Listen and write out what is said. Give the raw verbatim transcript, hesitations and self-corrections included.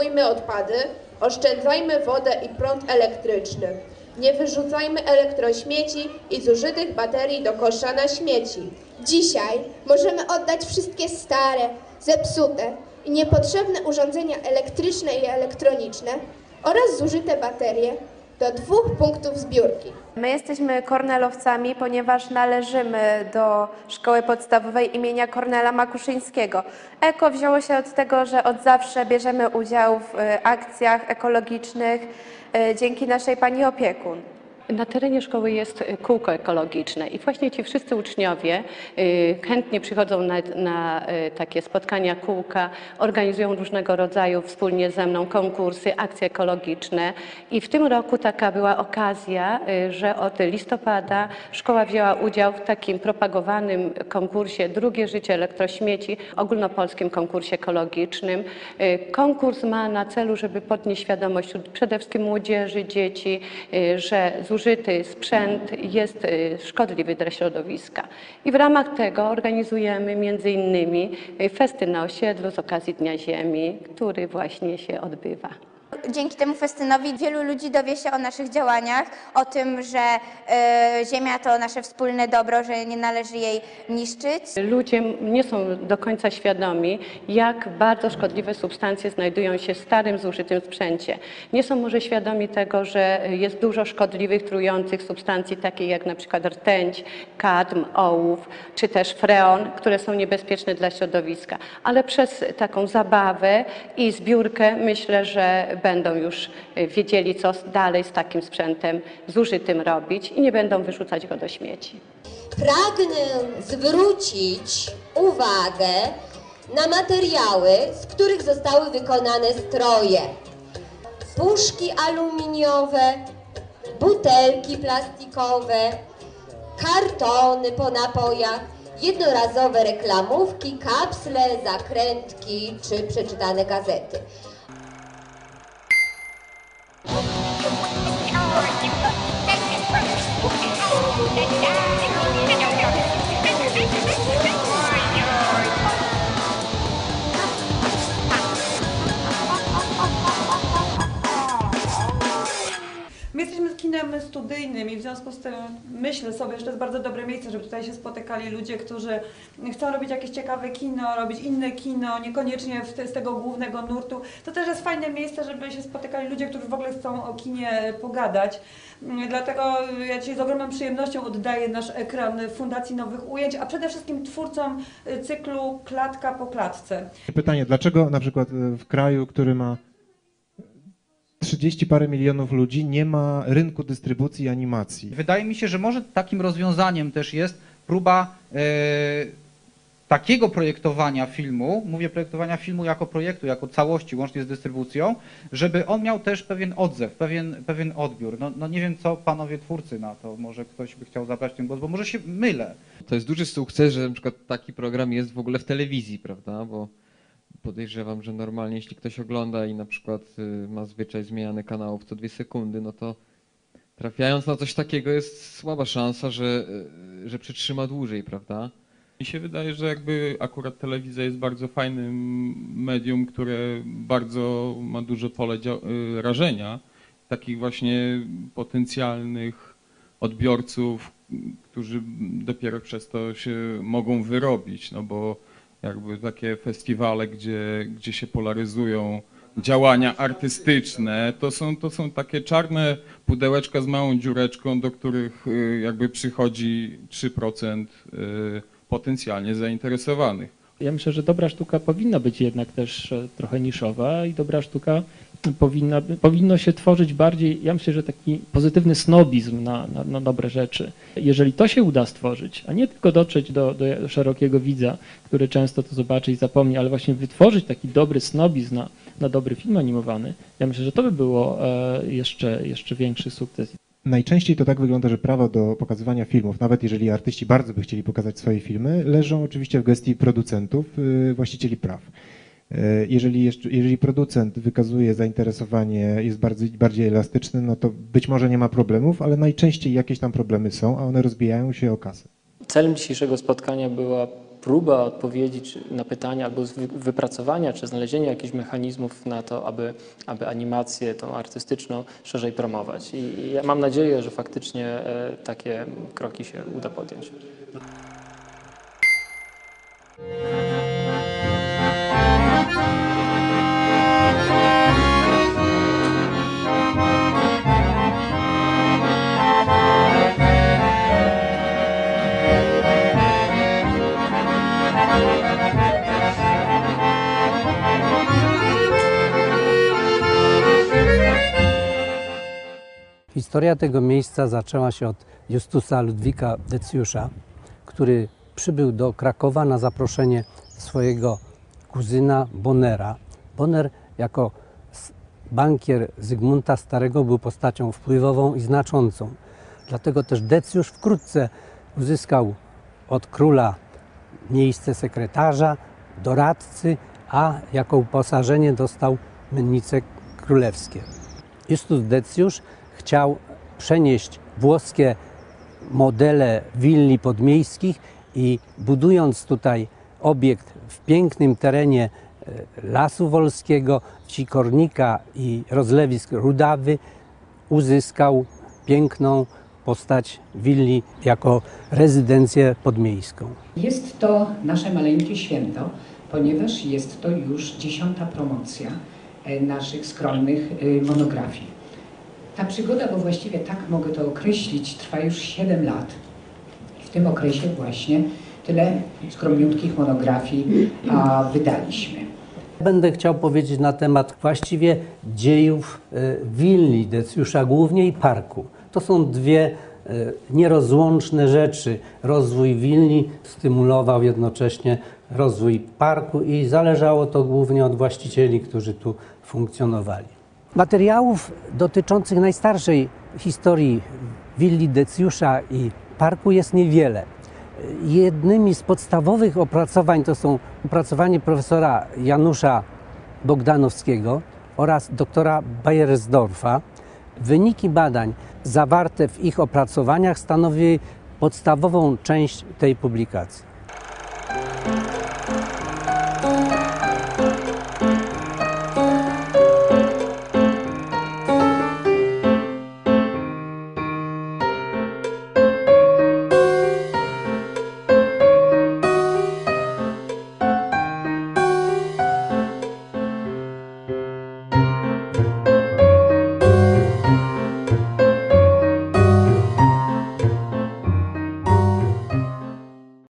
Recyklujmy odpady, oszczędzajmy wodę i prąd elektryczny. Nie wyrzucajmy elektrośmieci i zużytych baterii do kosza na śmieci. Dzisiaj możemy oddać wszystkie stare, zepsute i niepotrzebne urządzenia elektryczne i elektroniczne oraz zużyte baterie do dwóch punktów zbiórki. My jesteśmy kornelowcami, ponieważ należymy do szkoły podstawowej imienia Kornela Makuszyńskiego. Eko wzięło się od tego, że od zawsze bierzemy udział w akcjach ekologicznych dzięki naszej pani opiekun. Na terenie szkoły jest kółko ekologiczne i właśnie ci wszyscy uczniowie chętnie przychodzą na, na takie spotkania kółka, organizują różnego rodzaju wspólnie ze mną konkursy, akcje ekologiczne i w tym roku taka była okazja, że od listopada szkoła wzięła udział w takim propagowanym konkursie Drugie życie elektrośmieci, ogólnopolskim konkursie ekologicznym. Konkurs ma na celu, żeby podnieść świadomość wśród przede wszystkim młodzieży, dzieci, że zużyty sprzęt jest szkodliwy dla środowiska. I w ramach tego organizujemy między innymi festyn na osiedlu z okazji Dnia Ziemi, który właśnie się odbywa. Dzięki temu festynowi wielu ludzi dowie się o naszych działaniach, o tym, że y, ziemia to nasze wspólne dobro, że nie należy jej niszczyć. Ludzie nie są do końca świadomi, jak bardzo szkodliwe substancje znajdują się w starym, zużytym sprzęcie. Nie są może świadomi tego, że jest dużo szkodliwych, trujących substancji, takich jak na przykład rtęć, kadm, ołów, czy też freon, które są niebezpieczne dla środowiska. Ale przez taką zabawę i zbiórkę myślę, że będą już wiedzieli, co dalej z takim sprzętem zużytym robić i nie będą wyrzucać go do śmieci. Pragnę zwrócić uwagę na materiały, z których zostały wykonane stroje. Puszki aluminiowe, butelki plastikowe, kartony po napojach, jednorazowe reklamówki, kapsle, zakrętki czy przeczytane gazety. My jesteśmy kinem studyjnym i w związku z tym myślę sobie, że to jest bardzo dobre miejsce, żeby tutaj się spotykali ludzie, którzy chcą robić jakieś ciekawe kino, robić inne kino, niekoniecznie w te, z tego głównego nurtu. To też jest fajne miejsce, żeby się spotykali ludzie, którzy w ogóle chcą o kinie pogadać. Dlatego ja dzisiaj z ogromną przyjemnością oddaję nasz ekran Fundacji Nowych Ujęć, a przede wszystkim twórcom cyklu Klatka po klatce. Pytanie, dlaczego na przykład w kraju, który ma trzydzieści parę milionów ludzi, nie ma rynku dystrybucji animacji? Wydaje mi się, że może takim rozwiązaniem też jest próba e, takiego projektowania filmu, mówię projektowania filmu jako projektu, jako całości, łącznie z dystrybucją, żeby on miał też pewien odzew, pewien, pewien odbiór. No, no nie wiem, co panowie twórcy na to, może ktoś by chciał zabrać ten głos, bo może się mylę. To jest duży sukces, że na przykład taki program jest w ogóle w telewizji, prawda? Bo podejrzewam, że normalnie jeśli ktoś ogląda i na przykład ma zwyczaj zmiany kanałów co dwie sekundy, no to trafiając na coś takiego jest słaba szansa, że, że przytrzyma dłużej, prawda? Mi się wydaje, że jakby akurat telewizja jest bardzo fajnym medium, które bardzo ma duże pole rażenia, takich właśnie potencjalnych odbiorców, którzy dopiero przez to się mogą wyrobić, no bo jakby takie festiwale, gdzie, gdzie się polaryzują działania artystyczne, to są, to są takie czarne pudełeczka z małą dziureczką, do których jakby przychodzi trzy procent potencjalnie zainteresowanych. Ja myślę, że dobra sztuka powinna być jednak też trochę niszowa i dobra sztuka powinna, powinno się tworzyć bardziej, ja myślę, że taki pozytywny snobizm na, na, na dobre rzeczy. Jeżeli to się uda stworzyć, a nie tylko dotrzeć do, do szerokiego widza, który często to zobaczy i zapomni, ale właśnie wytworzyć taki dobry snobizm na, na dobry film animowany, ja myślę, że to by było jeszcze, jeszcze większy sukces. Najczęściej to tak wygląda, że prawo do pokazywania filmów, nawet jeżeli artyści bardzo by chcieli pokazać swoje filmy, leżą oczywiście w gestii producentów, właścicieli praw. Jeżeli, jeszcze, jeżeli producent wykazuje zainteresowanie, jest bardzo, bardziej elastyczny, no to być może nie ma problemów, ale najczęściej jakieś tam problemy są, a one rozbijają się o kasę. Celem dzisiejszego spotkania była próba odpowiedzi czy na pytania albo wypracowania czy znalezienia jakichś mechanizmów na to, aby, aby animację tą artystyczną szerzej promować. I ja mam nadzieję, że faktycznie takie kroki się uda podjąć. Historia tego miejsca zaczęła się od Justusa Ludwika Decjusza, który przybył do Krakowa na zaproszenie swojego kuzyna Bonera. Bonner jako bankier Zygmunta Starego był postacią wpływową i znaczącą. Dlatego też Decjusz wkrótce uzyskał od króla miejsce sekretarza, doradcy, a jako uposażenie dostał mennice królewskie. Justus Decjusz chciał przenieść włoskie modele willi podmiejskich i budując tutaj obiekt w pięknym terenie Lasu Wolskiego, wsi Kornika i rozlewisk Rudawy, uzyskał piękną postać willi jako rezydencję podmiejską. Jest to nasze maleńkie święto, ponieważ jest to już dziesiąta promocja naszych skromnych monografii. Ta przygoda, bo właściwie tak mogę to określić, trwa już siedem lat. W tym okresie właśnie tyle skromniutkich monografii a, wydaliśmy. Będę chciał powiedzieć na temat właściwie dziejów willi Decjusza, głównie i parku. To są dwie nierozłączne rzeczy. Rozwój willi stymulował jednocześnie rozwój parku i zależało to głównie od właścicieli, którzy tu funkcjonowali. Materiałów dotyczących najstarszej historii willi Decjusza i parku jest niewiele. Jednymi z podstawowych opracowań to są opracowanie profesora Janusza Bogdanowskiego oraz doktora Beiersdorfa. Wyniki badań zawarte w ich opracowaniach stanowi podstawową część tej publikacji.